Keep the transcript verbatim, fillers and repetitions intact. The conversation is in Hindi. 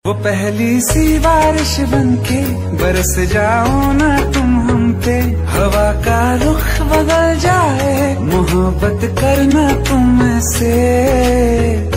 वो पहली सी बारिश बनके बरस जाओ ना तुम हम पे, हवा का रुख बदल जाए मोहब्बत करना तुम से।